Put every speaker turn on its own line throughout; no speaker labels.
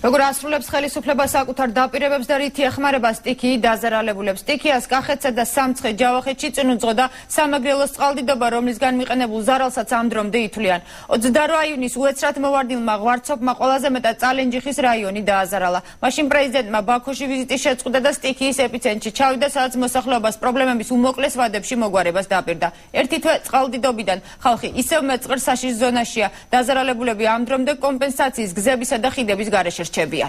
როგორ ასრულებს ხელისუფლება საკუთარ დაპირებებს და რითი ეხმარება სტიქიი დაზარალებულებს. სტიქიას კახეთსა და სამცხე ჯავახეთში წინუძღო და სამაგრელოს წყალდიდობა, რომლისგან მიყენებულ ზარალსაც ამ დრომდე ითვლიან. 28 იუნის უეცრად მოვარდილმა ღვარცოფმა ყველაზე მეტად წალენჯიხის რაიონი დააზარალა. მაშინ პრეზიდენტმა ბაქოში ვიზიტი შეწყვიტა და სტიქიის ეპიცენტრში ჩავიდა, სადაც მოსახლეობას პრობლემების უმოკლეს ვადებში მოგვარებას დაპირდა. ერთი თვე წყალდიდობიდან ხალხი ისევ მეწყერ საშიშ ზონაშია. დაზარალებულები ამ დრომდე კომპენსაციის გზებისა და ხიდების გარეშე რჩებიან.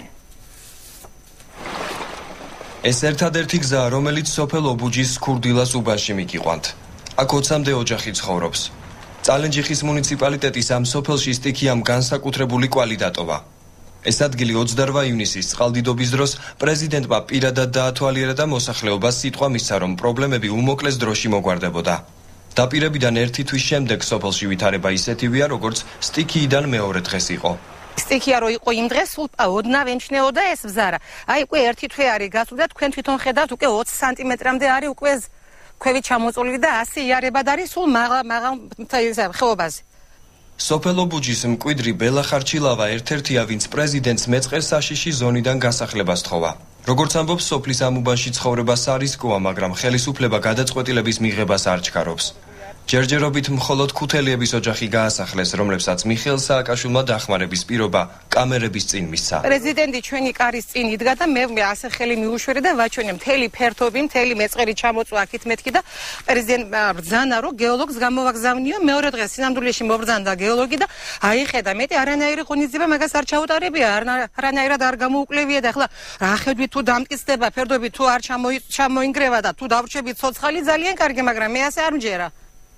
ეს ერთადერთი გზაა, რომელიც სოფელ ობუჯის ქურდილას უბანში მიგიყვანთ. აქ 20-მდე ოჯახი ცხოვრობს. წალენჯიხის მუნიციპალიტეტის ამ სოფელში სტიქიამ განსაკუთრებული კვალი დატოვა. ეს ადგილი 28 ივნისის წყალდიდობის დროს პრეზიდენტმა პირადად დაათვალიერა და მოსახლეობას სიტყვა მისცა, რომ პრობლემები უმოკლეს დროში მოგვარდებოდა. დაპირებიდან ერთი თვის შემდეგ სოფელში ვითარება ისეთივეა, როგორც სტიქიიდან მეორე დღეს იყო.
სტიქია რო იყო იმ დღეს სულ ოდნავ ემჩნეოდა ეს ბზარა. აი უკვე ერთი თვე არის გასული და თქვენ თვითონ ხედავთ უკვე 20 სანტიმეტრამდე არის უკვე ქვევით ჩამოწოლილი და 100 იარებად არის სულ მაღალ ხეობაზე.
სოფელ ობუჯის მკვიდრი ბელა ხარჩილავა ერთ-ერთია, ვინც პრეზიდენტს მეწყერ საშიში ზონიდან გასახლებას თხოვა. როგორც ამბობს, სოფლის ამ უბანში ცხოვრებას არ რისკოა, მაგრამ ხელისუფლება გადაწყვეტილების მიღებას არ ჩქარობს. ჯერჯერობით მხოლოდ ქუთელიების ოჯახი გაასახლეს, რომლებსაც მიხეილ სააკაშვილმა დახმარების პირობა კამერების წინ მისცა.
პრეზიდენტი ჩვენი კარის წინ იდგა და მე ასე ხელი მიუშვერე და ვაჩვენე მთელი ფერთობი, მთელი მეწყერი ჩამოწვა აქეთ მეთქი და პრეზიდენტმა ბრძანა, რომ გეოლოგს გამოვაგზავნიო. მეორე დღეს სინამდვილეში მობრძანდა გეოლოგი და აიხედა, მეტი არანაირი ღონისძიება მაგას არ ჩაუტარებია, არანაირად არ გამოუკლევია და ახლა რა ხედვით თუ დამტკიცდება, ფერდობი თუ არ ჩამოინგრევა და თუ დავრჩებით ცოცხალი ძალიან კარგი, მაგრამ მე ასე არ მჯერა.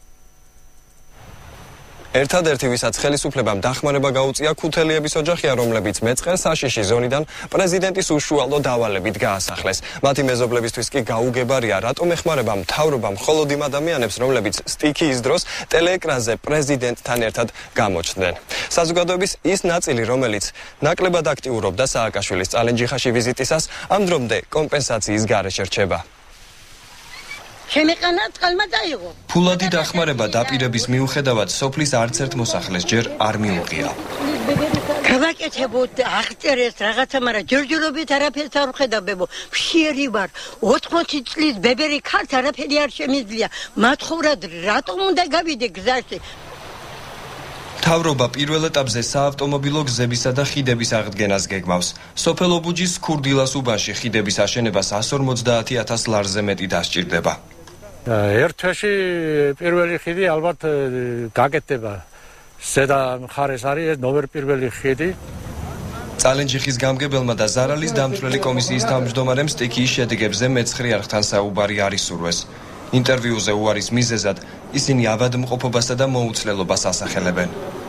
ერთადერთი, ვისაც ხელისუფლებამ დახმარება გაუწია, ქუთელიების ოჯახია, რომლებიც მეწყერ საშიში ზონიდან პრეზიდენტის უშუალო დავალებით გაასახლეს. მათი მეზობლებისთვის კი გაუგებარია, რატომ ეხმარება მთავრობა მხოლოდ იმ ადამიანებს, რომლებიც სტიქიის დროს ტელეეკრანზე პრეზიდენტთან ერთად გამოჩნდნენ. საზოგადოების ის ნაწილი, რომელიც ნაკლებად აქტიურობდა სააკაშვილის წალენჯიხაში ვიზიტისას, ამ დრომდე კომპენსაციის გარეშე რჩება.
შემეყანა წყალმა დაიღო.
ფულადი დახმარება დაპირების მიუხედავად სოფლის არც ერთ მოსახლეს ჯერ არ მიუღია.
გავაკეთებოდ აღწერეს რაღაცა, მაგრამ ჯერჯერობით არაფერს არ ვხედავ. მშიერი ვარ. 80 წლის ბებერი ქართ არაფერი არ შემიძლია. მათხოვრად რატომ უნდა გავიდე გზაში?
მთავრობა პირველ ეტაპზე საავტომობილო გზებისა და ხიდების აღდგენას გეგმავს. სოფელ ობუჯის ქურდილას უბანში ხიდების აშენებას 150,000 ლარზე მეტი დასჭირდება.
ერთ თვეში პირველი ხიდი ალბათ გაკეთდება. ზედა მხარეს არის ეს ნომერ პირველი ხიდი.
წალენჯიხის გამგებელმა და ზარალის დამცვლელი კომისიის თავმჯდომარემ სტიქიის შედეგებზე მეცხრე არხთან საუბარი არ ისურვეს. ინტერვიუზე უარის მიზეზად ისინი ავადმყოფობასა და მოუცლელობას ასახელებენ.